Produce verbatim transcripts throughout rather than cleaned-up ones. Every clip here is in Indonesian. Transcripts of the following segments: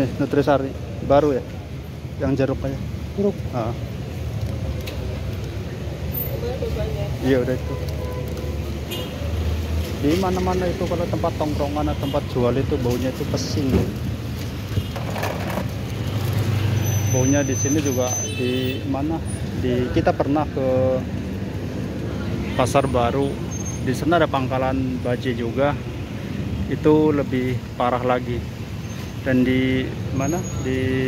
Ini Nutrisari baru ya, yang jeruk aja. Jeruk. Ah. Iya udah itu. Di mana-mana itu kalau tempat tongkrongan atau tempat jual itu baunya itu pesing. Baunya di sini juga di mana? Di kita pernah ke Pasar Baru. Di sana ada pangkalan baje juga. Itu lebih parah lagi. Dan di mana? Di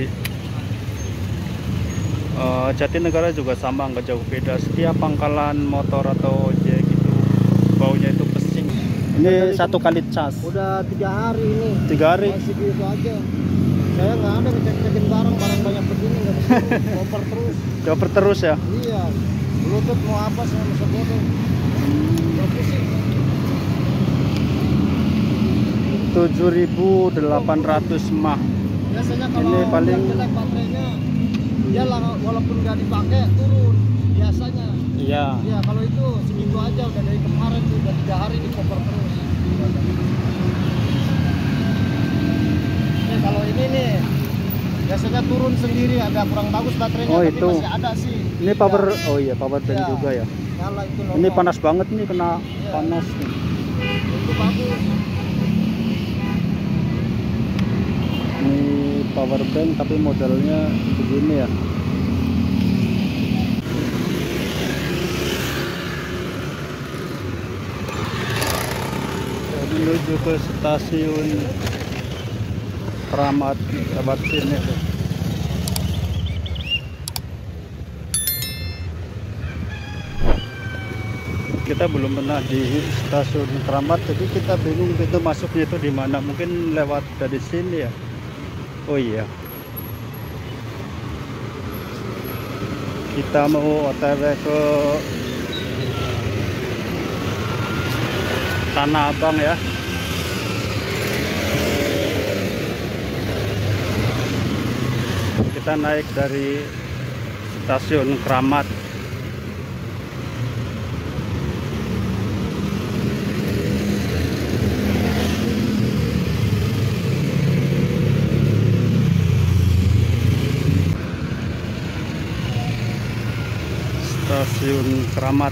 uh, Jatinegara juga sama, nggak jauh beda. Setiap pangkalan motor atau ojek itu baunya itu pesing. Ini satu kali cas. Udah tiga hari ini. Tiga hari. Masih gitu aja. Saya nggak ada ngecek-cekin barang, barang banyak begini nggak bisa. Koper terus. Koper terus ya? Iya. Bluetooth mau apa saya masa bodoh. tujuh ribu delapan ratus mah. Biasanya kalau ini paling jelek baterainya, dia lah, walaupun nggak dipakai turun biasanya. Iya. Iya, kalau itu seminggu aja udah dari kemarin tuh udah tiga hari di koper terus. Nih kalau ini nih biasanya turun sendiri, agak kurang bagus baterainya, oh, tapi itu masih ada sih. Ini power, ya. Oh iya power bank ya. Juga ya. Nyala itu normal. Ini panas banget nih, kena ya. Panas nih. Itu bagus. Ini power bank tapi modelnya begini ya. Menuju ke stasiun Kramat, sahabat sini tuh. Kita belum pernah di stasiun Kramat, jadi kita bingung pintu masuknya itu di mana. Mungkin lewat dari sini ya. Oh iya. Kita mau O T W ke Tanah Abang ya. Kita naik dari stasiun Kramat. Stasiun Kramat.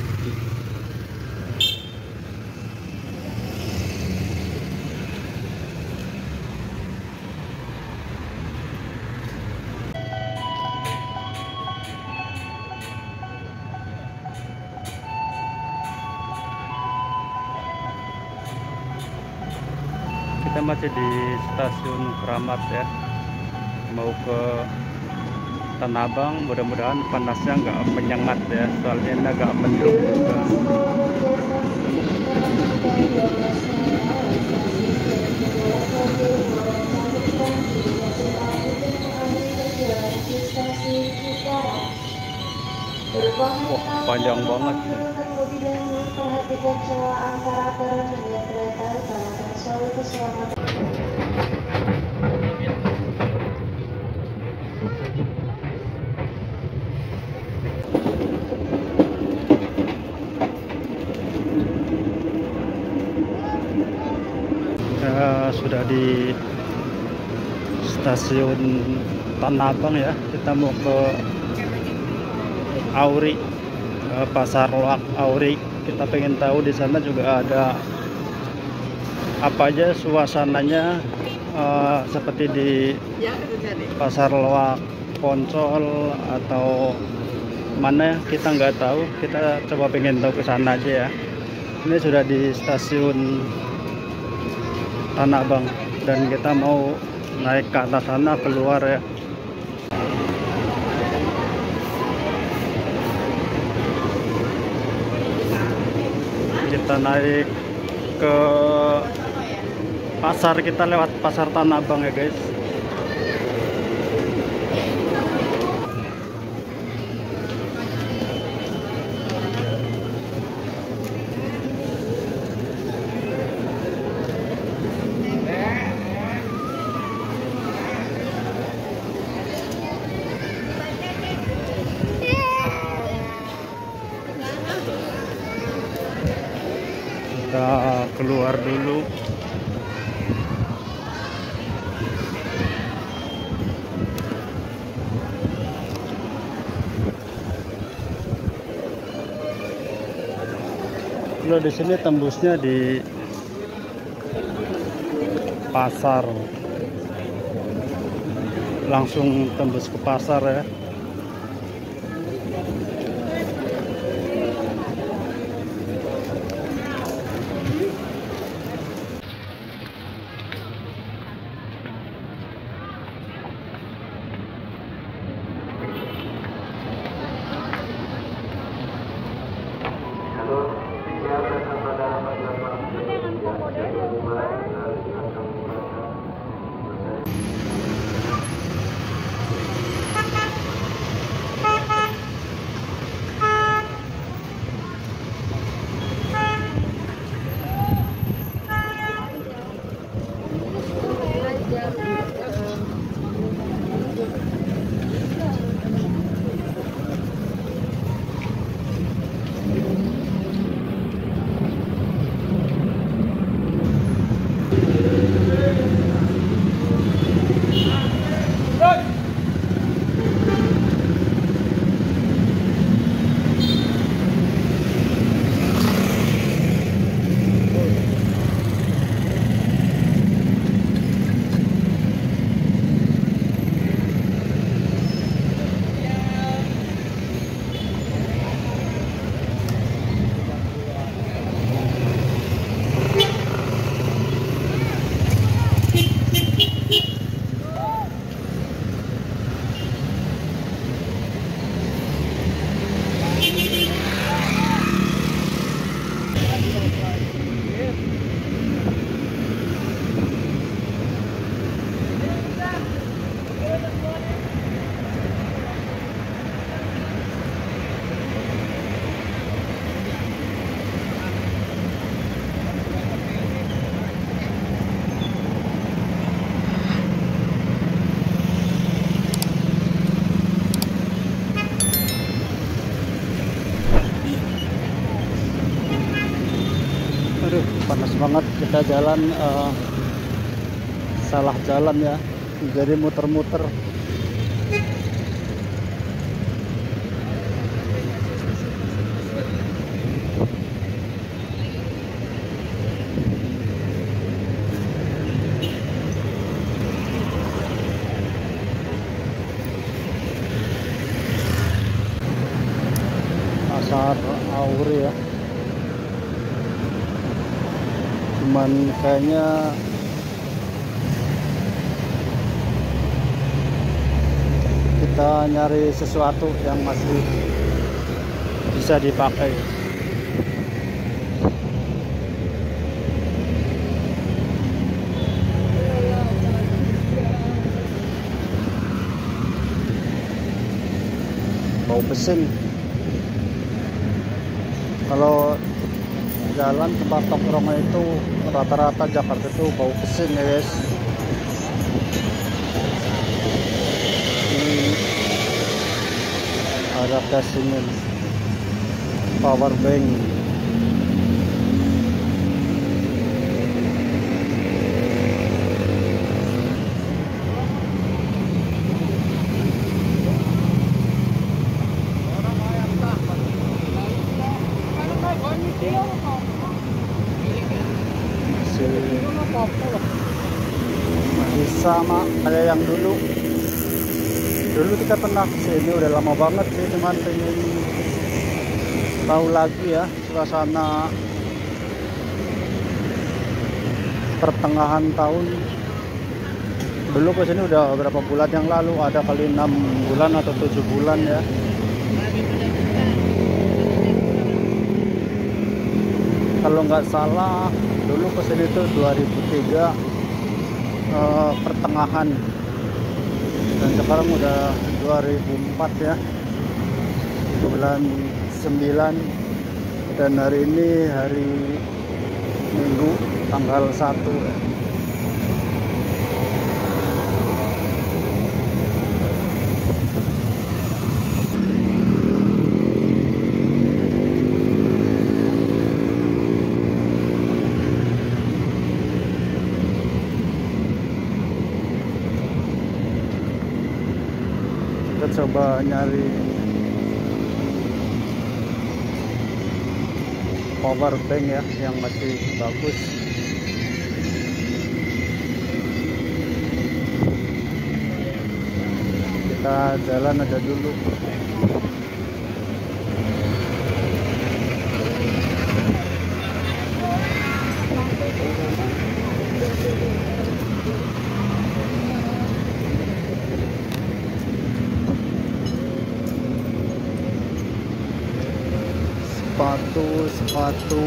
Kita masih di stasiun Kramat ya, mau ke Tanah Abang. Mudah-mudahan panasnya nggak menyengat ya, soalnya ini agak mendung juga. Wah, panjang banget nih. Ya, sudah di stasiun Tanah Abang ya. Kita mau ke Auri, ke Pasar Loak Auri. Kita pengen tahu di sana juga ada apa aja suasananya, uh, seperti di Pasar Loak Poncol atau mana, kita nggak tahu. Kita coba pengen tahu ke sana aja ya. Ini sudah di stasiun Tanah Abang dan kita mau naik ke atas sana, keluar ya. Kita naik ke pasar, kita lewat Pasar Tanah Abang ya guys. Kita keluar dulu. Kalau di sini tembusnya di pasar, langsung tembus ke pasar ya. Aduh, panas banget. Kita jalan uh, salah jalan ya, jadi muter-muter. Pasar Auri ya. Cuman kayaknya kita nyari sesuatu yang masih bisa dipakai. Bau pesing. Kalau jalan tempat tongkrong itu rata-rata Jakarta itu bau pesing ya guys. Ini ada casingin, power bank. Masih sama kayak yang dulu. Dulu kita pernah kesini, udah lama banget sih, cuman pengen tahu lagi ya suasana pertengahan tahun. Dulu kesini udah berapa bulan yang lalu, ada kali enam bulan atau tujuh bulan ya. Kalau nggak salah dulu kesini tuh dua ribu tiga eh, pertengahan, dan sekarang udah dua ribu empat ya, bulan sembilan, dan hari ini hari Minggu tanggal satu. Kita coba nyari power bank ya yang masih bagus. Kita jalan aja dulu. Sepatu, sepatu.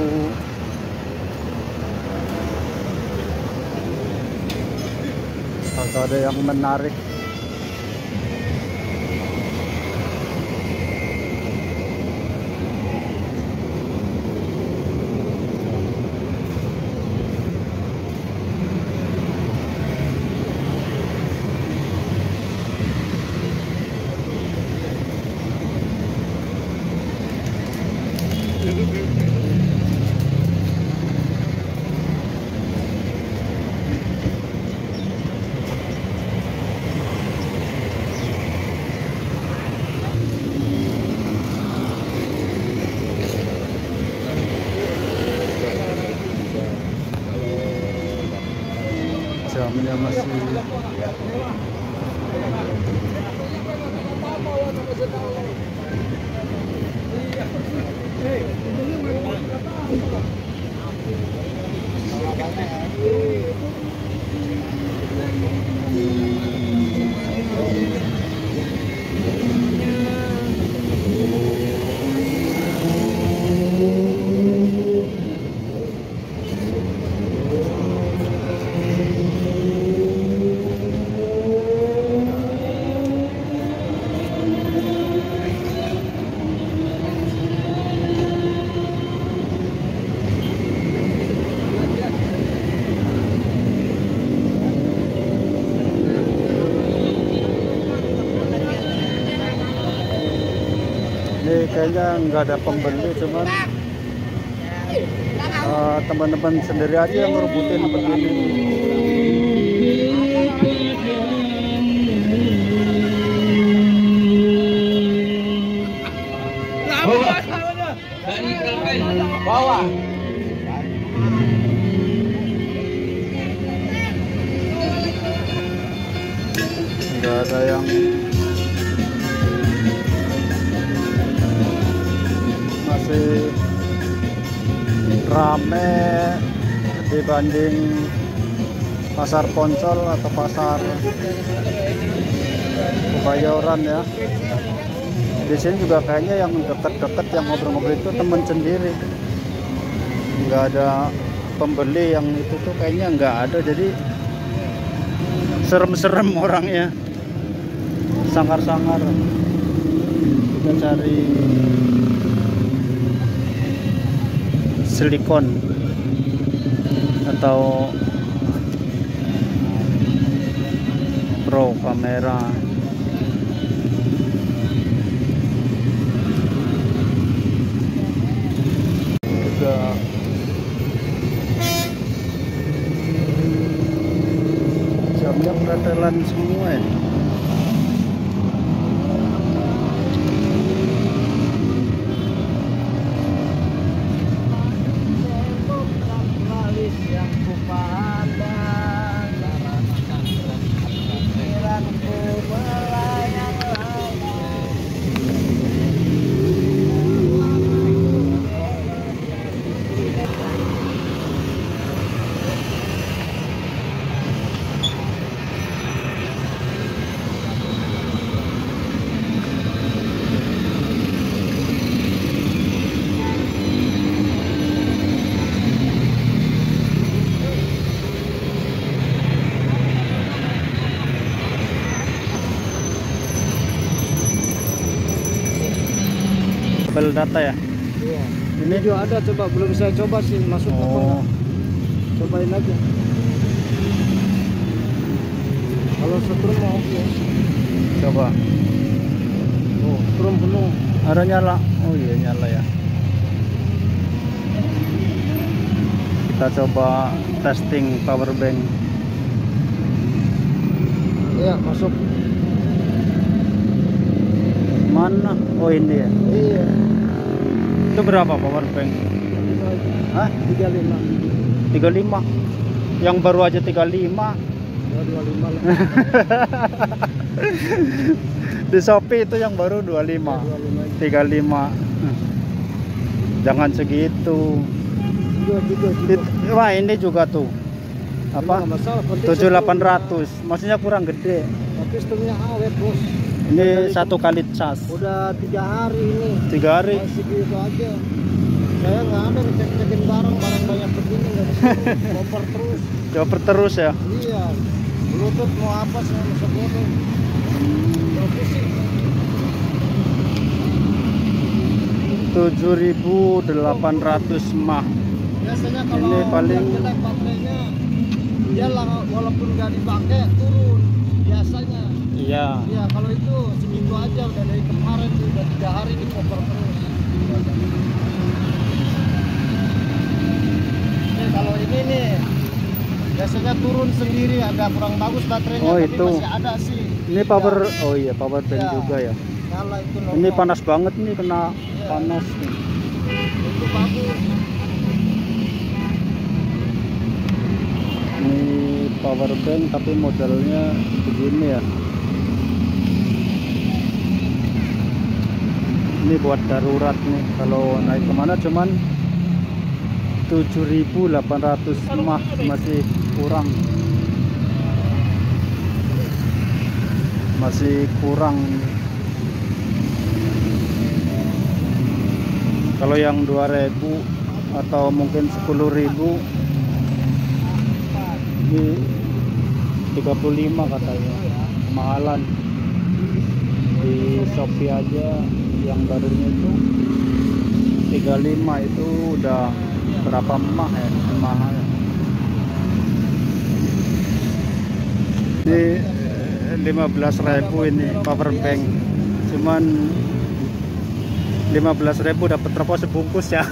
Agak ada yang menarik. Jamnya masih ini kayaknya nggak ada pembeli, cuman uh, teman-teman sendiri aja yang ngerebutin begini. Bawa. Nggak ada yang masih rame dibanding pasar Poncol atau pasar Kebayoran ya. Di sini juga kayaknya yang deket-deket yang ngobrol-ngobrol itu temen sendiri, nggak ada pembeli. Yang itu tuh kayaknya nggak ada, jadi serem-serem orangnya, sangar-sangar. Kita cari silikon atau pro kamera. Juga jamnya pretelan semua ya. Tabel data ya. Iya. Ini juga ada, coba belum saya coba sih masuk apa Oh. enggak. Cobain aja. Kalau setrum mau oke. Coba. Oh, setrum penuh. Ada nyala. Oh iya nyala ya. Kita coba testing power bank. Iya, masuk. Mana? Oh ini ya. Iya. Itu berapa power bank? Lima Hah? tiga puluh lima. tiga puluh lima. Yang baru aja tiga puluh lima. Ya, dua puluh lima lah. Di Shopee itu yang baru dua puluh lima. dua puluh lima. tiga puluh lima. Jangan segitu. Juga, juga, juga. It- Wah, ini juga tuh. Apa? Nggak masalah, penting tujuh ribu delapan satu. ratus. Maksudnya kurang gede. Tapi sistemnya awet bos. Ini satu kali cas. Udah tiga hari ini. Tiga hari. Masih gitu aja. Saya nggak ada ngecek-cekin barang, barang banyak begini nggak bisa. Koper terus. Coba terus ya. Iya. Bluetooth mau apa saya bisa bodoh. Udah pusing. tujuh ribu delapan ratus mah. Biasanya kalau Ini paling yang jelek baterainya, dia lah walaupun nggak dipakai turun biasanya. iya. Iya, kalau itu segitu aja udah dari kemarin tuh, udah tiga hari di koper terus. Nih kalau ini nih biasanya turun sendiri, agak kurang bagus baterainya, Oh, tapi itu. masih ada sih. Ini power, oh iya power bank Iya. juga ya. Nyala itu normal. Ini panas banget nih, kena Iya. panas nih. Itu bagus. Ini power bank tapi modelnya begini ya. Ini buat darurat nih. Kalau naik kemana cuman tujuh ribu delapan ratus mah, masih kurang. Masih kurang. Kalau yang dua ribu atau mungkin sepuluh ribu di tiga puluh lima katanya. Kemahalan. Di Shopee aja yang barunya itu tiga puluh lima, itu udah berapa mah ya, mahal. Ini lima belas ribu ini power bank. Cuman lima belas ribu dapat rokok sebungkus ya.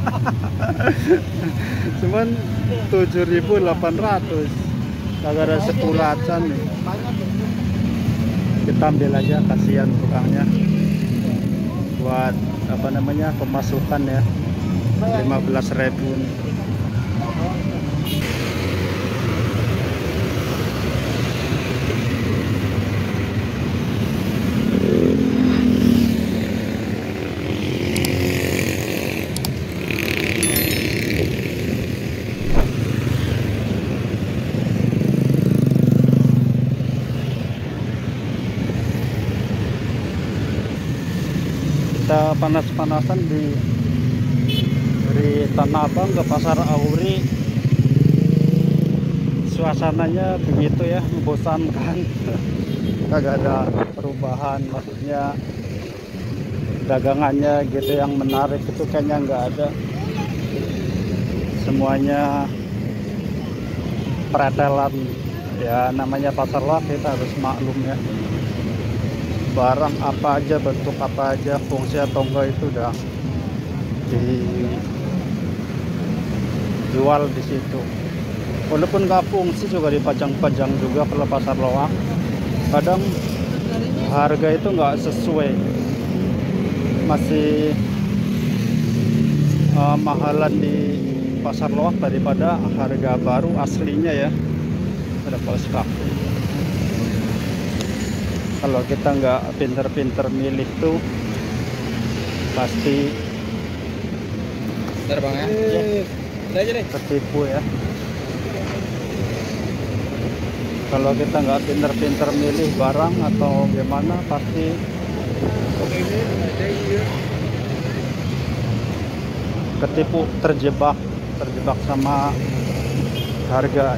Cuman tujuh ribu delapan ratus. Kagak ada sepulacan nih. Kita ambil aja, kasihan tukangnya. Buat apa namanya, pemasukan ya. lima belas ribu. Kita panas-panasan di dari Tanah Abang ke Pasar Auri. Suasananya begitu ya, membosankan. Kagak ada perubahan, maksudnya dagangannya gitu yang menarik itu kayaknya nggak ada. Semuanya pretelan ya, namanya pasar loak, kita harus maklum ya. Barang apa aja, bentuk apa aja, fungsi atau enggak itu udah dijual di situ. Walaupun nggak fungsi juga dipajang-pajang juga kalau pasar loak. Kadang harga itu nggak sesuai, masih uh, mahalan di pasar loak daripada harga baru aslinya ya. Ada kaos kaki. Kalau kita nggak pinter-pinter milih tuh pasti Terbang ya. Aja deh. ketipu ya. Kalau kita nggak pinter-pinter milih barang atau gimana, pasti ketipu, terjebak terjebak sama harga.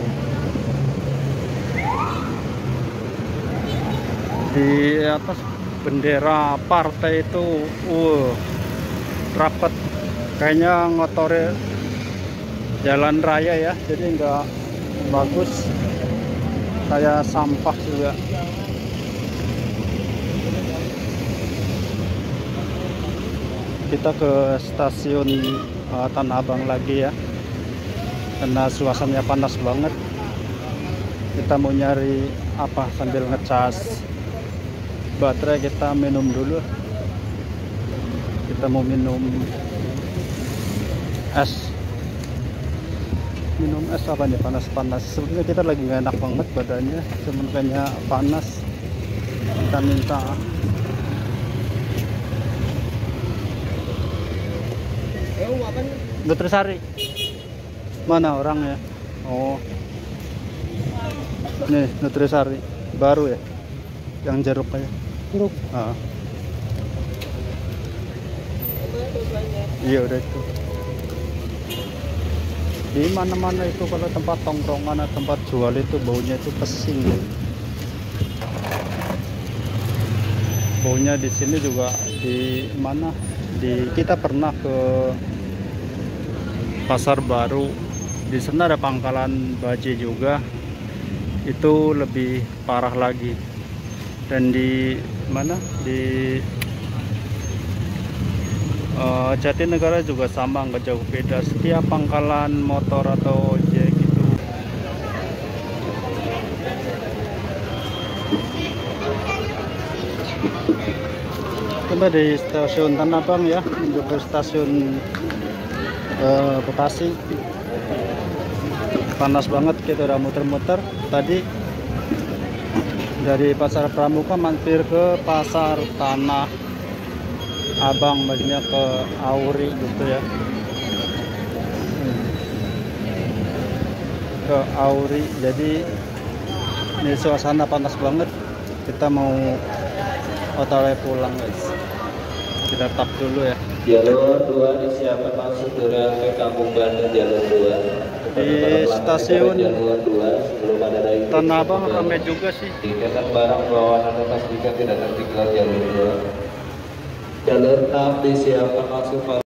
Di atas bendera partai itu uh rapat, kayaknya ngotori jalan raya ya, jadi nggak bagus, kayak sampah juga. Kita ke stasiun uh, Tanah Abang lagi ya, karena suasananya panas banget. Kita mau nyari apa sambil ngecas baterai. Kita minum dulu, kita mau minum es minum es apa nih, panas-panas. Sebenarnya kita lagi nggak enak banget badannya, cuman kayaknya panas. Kita minta Eh, apa nih? Nutrisari. Mana orangnya? Oh, nih Nutrisari baru ya, yang jeruk aja. Jeruk. Ah. Iya udah itu. Di mana-mana itu kalau tempat tongkrongan atau tempat jual itu baunya itu pesing. Baunya di sini juga di mana? Di kita pernah ke Pasar Baru. Di sana ada pangkalan baje juga. Itu lebih parah lagi. Dan di mana? Di Uh, Jatinegara juga sama, nggak jauh beda. Setiap pangkalan motor atau ojek gitu. Kita di stasiun Tanah Abang ya, menuju ke stasiun uh, Bekasi. Panas banget, kita udah muter-muter. Tadi dari Pasar Pramuka mampir ke Pasar Tanah Abang, maksudnya ke Auri gitu ya, ke Auri. Jadi ini suasana panas banget, kita mau otw pulang guys. Kita tap dulu ya. Jalur dua disiapkan masuk gerak ke Kampung Bandung jalur dua. Di stasiun jalur dua sebelum ada naik Tanah Abang ramai juga sih. Tiketkan barang bawaan Anda pastikan tidak tertinggal jalur dua. Jalur enam disiapkan masuk